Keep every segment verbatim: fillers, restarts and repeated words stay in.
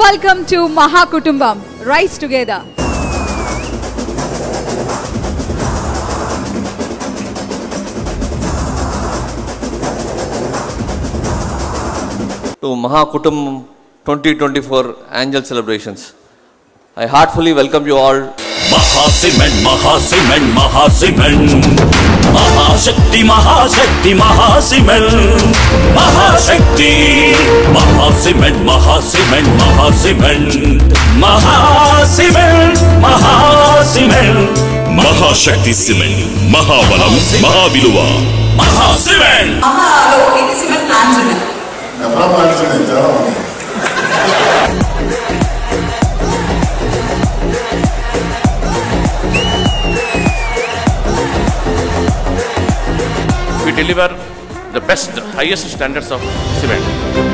welcome to Mahakutumbam. Rise together. To Mahakutumbam twenty twenty-four annual celebrations. I heartfully welcome you all. Mahasimen, Mahasimen, Mahasimen, Mahashakti, Mahashakti, Mahasimen, Mahashakti, Mahasimen, Mahasimen, Mahasimen, Mahasimen, Mahasimen, Mahashakti Simen, Mahabalam, Mahaviluva, Mahasimen, Mahaloki Simen Anjaman. We deliver the best, highest standards of cement.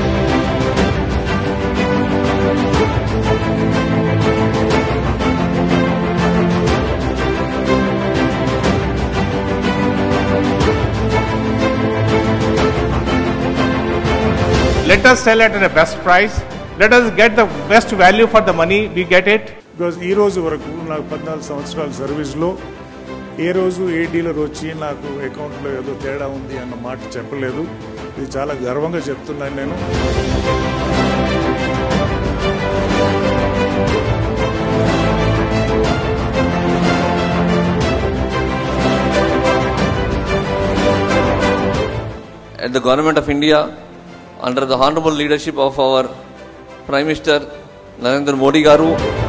Let us sell at the best price. Let us get the best value for the money. We get it. Because ఈ రోజు వరకు నాకు పద్నాలుగు సంవత్సరాల సర్వీస్లో ఏ రోజు ఏ dealer వచ్చి నాకు అకౌంట్లో ఏదో తేడా ఉంది అన్న మాట చెప్పలేదు. ఇది చాలా గర్వంగా చెప్తున్నాను నేను. At the Government of India, under the honorable leadership of our Prime Minister Narendra Modi Garu,